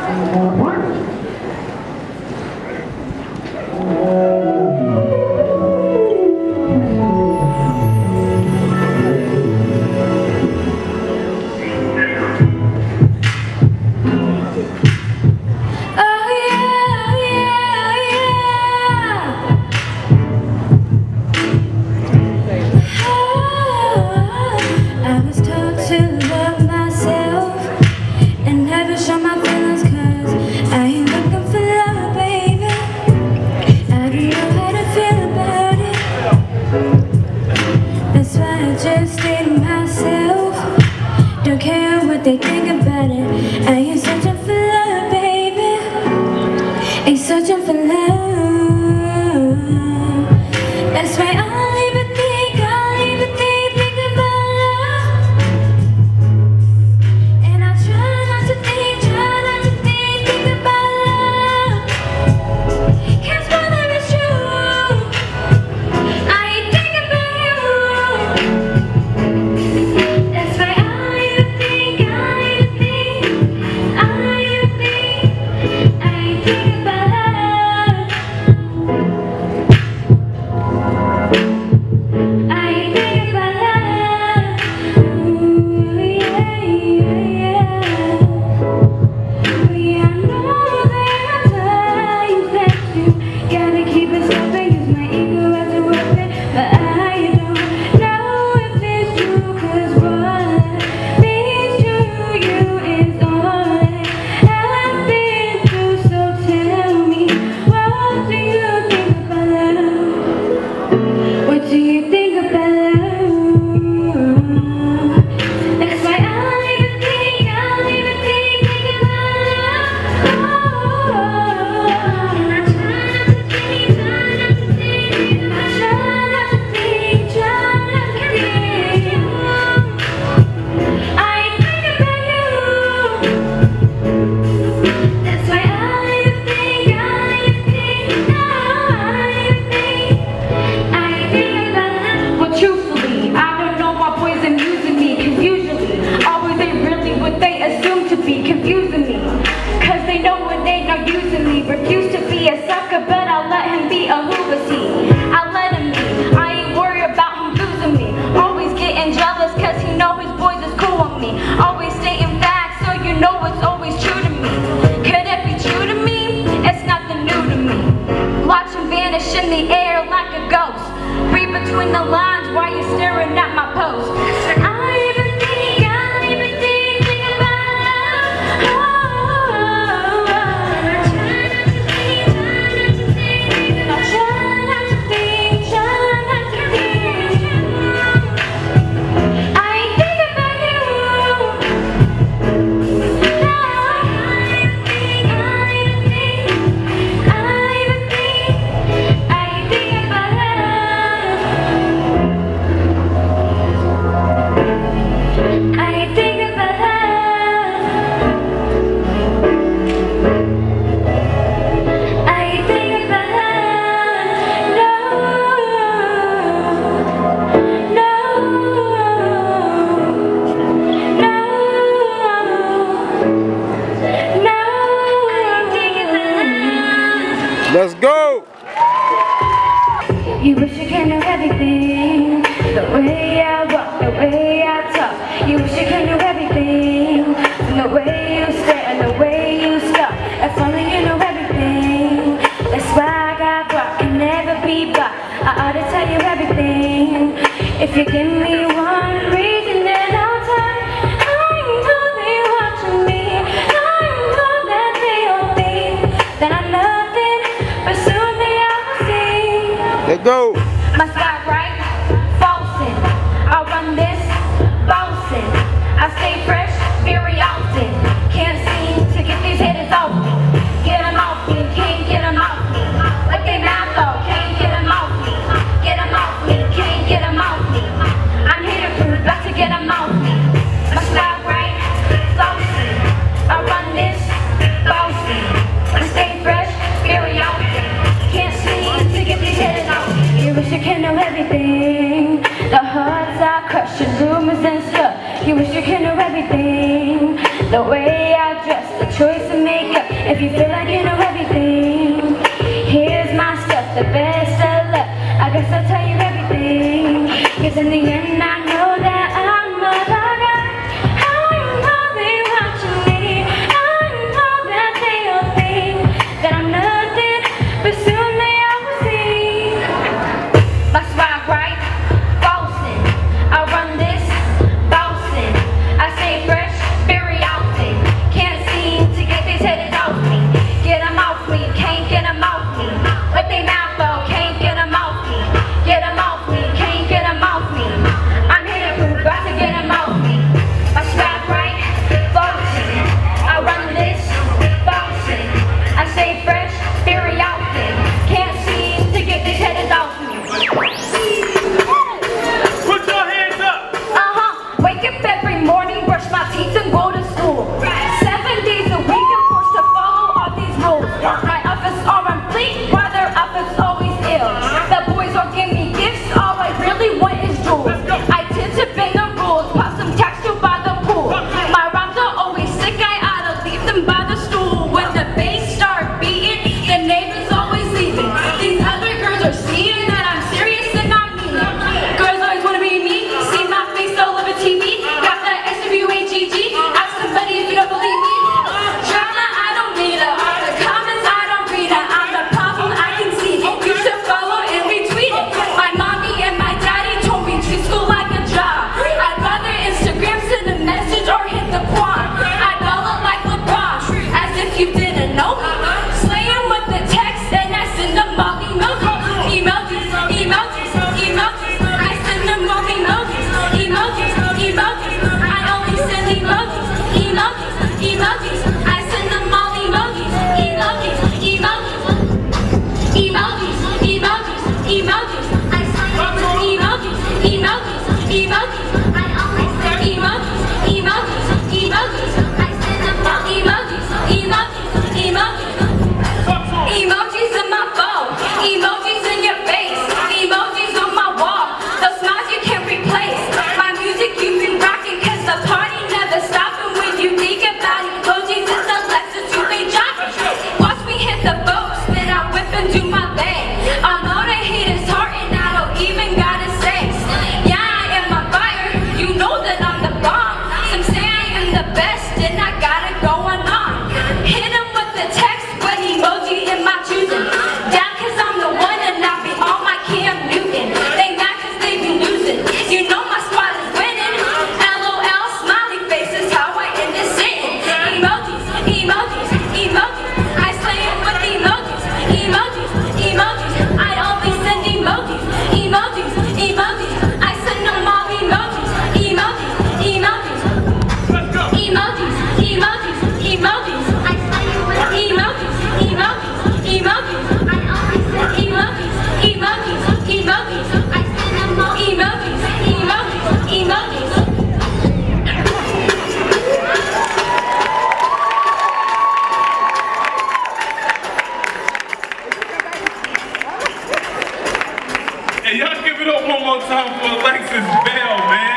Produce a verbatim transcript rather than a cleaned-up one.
They think about it. I ain't searching for love, baby. Ain't searching for love. That's why I'll even think, I'll even think, think about love. And I try not to think, try not to think, think about love. Cause my love is true. I ain't thinking about you. That's why I'll even think, in the air like a ghost. Read between the lines while you're staring at my post. I even think, I even think, think about love. Oh, oh, oh. I try not to think, try not to think. I ain't thinking about you. No, I even think, I even think, I even think. I ain't thinking about love. I ain't thinking about love. I ain't thinking about love. No, no, no, no. I ain't thinking about love. Let's go! You wish you could know everything, the way I walk, the way I talk. You wish you could know everything, from the way you stare and the way you stop. If only you know everything. That's why I got rock, can never be bought. I ought to tell you everything. If you give me one reason, then I'll tell. I know they watching me, I know that they all think that I'm nothing, but soon they all see. Let's go! My sky bright, falsin'. I run this, bossin'. I stay fresh, very often. Can't seem to get these hitters off me. Get them off me, can't get them off me. Like they mouth off, can't get them off me. Get them off me, can't get them off me. I the way I dress, the choice of makeup. If you feel like you know everything, here's my stuff, the best of luck. I guess I'll tell you everything, 'cause in the end I know that I'm a lover. I know they watching me, I know that they all think that I'm nothing, but soon they all will see. My swag right, bossing, I run this, bossing. I stay fresh, very often, can't seem to get these headed off me. Get them off me, can't get them off me. What they mouth for, can't get them off me. Get them off me, can't get them off me. I'm here to prove, about to get them off me. My swag right, bossing, I run this, bossing. I stay fresh, very often, can't seem to get these headed off me. Put your hands up! Uh-huh, wake up every morning, brush my teeth and go to school. Seven days a week I'm forced to follow all these rules. My office are on fleek, while their office always ill. The boys all give me gifts, all I really want is jewels. I tend to bend the rules, pop some tattoo by the pool. My rhymes are always sick, I oughta leave them by the stool. When the bass start beating, the neighbors always leaving. These other girls are seeing that I'm serious and I mean it. Girls always wanna be me, see my face all over T V. Got that S W A G G, ask somebody if you don't believe me. Drama, I don't need it. All the comments, I don't read it. I'm the problem, I can see it. You should follow and retweet it. My mommy and my daddy told me treat school like a job. I'd rather Instagram send a message or hit the quad. I ball it like LeBron, as if you didn't know me. Slaying with the text and I send them all emojis. Emojis, emojis, emojis. I send them all emojis. Emojis, emojis. I only send emojis. Emojis, emojis. I send them all emojis. Emojis, emojis. Emojis, emojis, emojis. I send emojis, emojis, emojis. I only send emojis, emojis, emojis. I send them all emojis, emojis, emojis. Emojis in my phone, emojis in your face, emojis on my wall. Those smiles you can't replace. My music you've been rocking, 'cause the party never stops. And when you think about emojis, it's Alexis you be dropping. Watch me hit the boats, then I whip and do my thing. I know the hate is hard and I don't even gotta say. Yeah, I am on fire, you know that I'm the bomb. Some say I am the best and I got it going on. Hit 'em with the text, but emoji in my choosing. Down 'cause I'm the one and I be on my Cam Newton. They mad 'cause they be losing. You know my squad is winning. LOL, smiley faces, how I end it sitting. Emojis, emojis, emojis. I slay it with emojis. Emojis, emojis. I always send emojis. Emojis, emojis. I send them all emojis. Emojis, emojis. Emojis, emojis, emojis. I slay it with emojis. Emojis, emojis. I always send emojis. Emojis, emojis. I send them all emojis. Emojis, emojis. Hey, y'all give it up one more time for Alexis Bell, man.